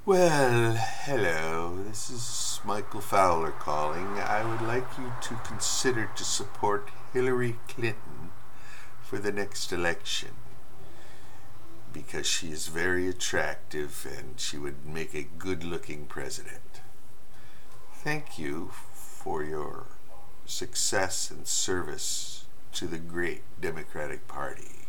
Well, hello. This is Michael Fowler calling. I would like you to consider to support Hillary Clinton for the next election because she is very attractive and she would make a good-looking president. Thank you for your success and service to the great Democratic Party.